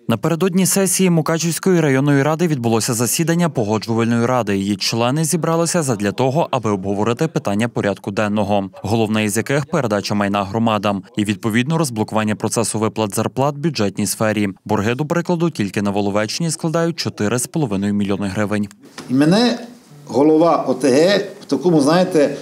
Напередодні сесії Мукачівської районної ради відбулося засідання Погоджувальної ради. Її члени зібралися задля того, аби обговорити питання порядку денного, головне із яких – передача майна громадам і, відповідно, розблокування процесу виплат зарплат в бюджетній сфері. Борги, до прикладу, тільки на Воловеччині складають 4,5 мільйони гривень. І мене голова ОТГ в такому, знаєте,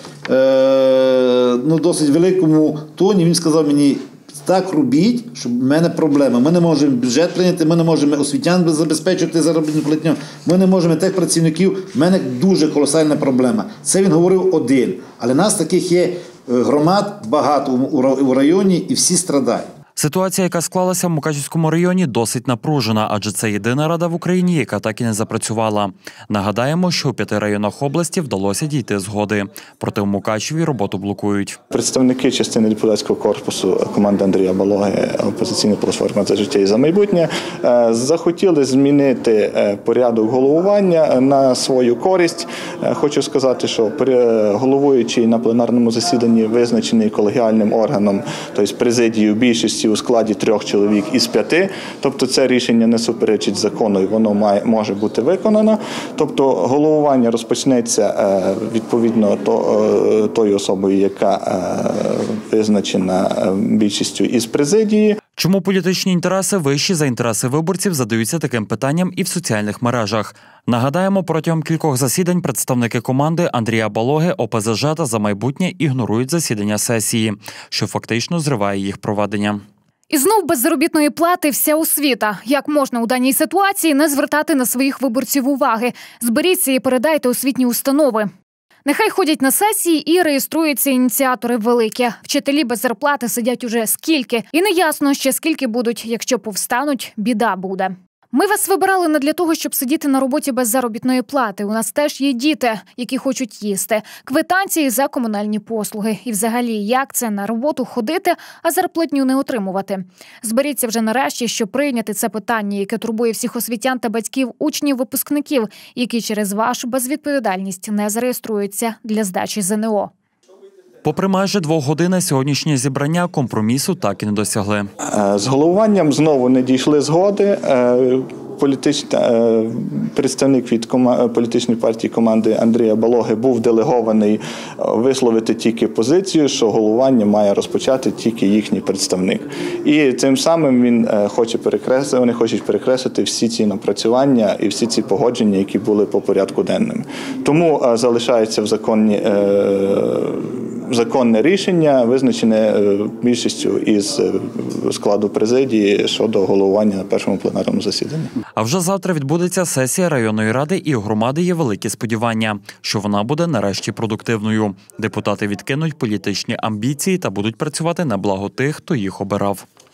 досить великому тоні, він сказав мені: так робіть, щоб в мене проблема. Ми не можемо бюджет прийняти, ми не можемо освітян забезпечити заробітну платню, ми не можемо тих працівників. В мене дуже колосальна проблема. Це він говорив один. Але нас таких є громад багато у районі і всі страдають. Ситуація, яка склалася в Мукачівському районі, досить напружена, адже це єдина рада в Україні, яка так і не запрацювала. Нагадаємо, що у 5 районах області вдалося дійти згоди. Проте в Мукачеві роботу блокують. Представники частини депутатського корпусу команди Андрія Балоги «Опозиційна платформа за життя і за майбутнє» захотіли змінити порядок головування на свою користь. Хочу сказати, що головуючий на пленарному засіданні визначений колегіальним органом, тобто президією більшості у складі 3 чоловік із 5. Тобто це рішення не суперечить закону і воно може бути виконано. Тобто головування розпочнеться відповідно тою особою, яка визначена більшістю із президії. Чому політичні інтереси вищі за інтереси виборців задаються таким питанням і в соціальних мережах? Нагадаємо, протягом кількох засідань представники команди Андрія Балоги, ОПЗЖ та «За майбутнє» ігнорують засідання сесії, що фактично зриває їх проведення. І знов без заробітної плати вся освіта. Як можна у даній ситуації не звертати на своїх виборців уваги? Зберіться і передайте освітні установи. Нехай ходять на сесії і реєструються ініціатори великі. Вчителі без зарплати сидять уже скільки. І неясно ще скільки будуть. Якщо повстануть, біда буде. Ми вас вибирали не для того, щоб сидіти на роботі без заробітної плати. У нас теж є діти, які хочуть їсти. Квитанції за комунальні послуги. І взагалі, як це на роботу ходити, а зарплатню не отримувати? Зберіться вже нарешті, щоб прийняти це питання, яке турбує всіх освітян та батьків, учнів, випускників, які через вашу безвідповідальність не зареєструються для здачі ЗНО. Попри майже 2 години сьогоднішнє зібрання компромісу так і не досягли. З головуванням знову не дійшли згоди. Представник від політичної партії команди Андрія Балоги був делегований висловити тільки позицію, що головування має розпочати тільки їхній представник. І цим самим вони хочуть перекреслити всі ці напрацювання і всі ці погодження, які були по порядку денному. Тому залишається в законне рішення, визначене більшістю із складу президії щодо головування на першому пленарному засіданні. А вже завтра відбудеться сесія районної ради, і у громади є великі сподівання, що вона буде нарешті продуктивною. Депутати відкинуть політичні амбіції та будуть працювати на благо тих, хто їх обирав.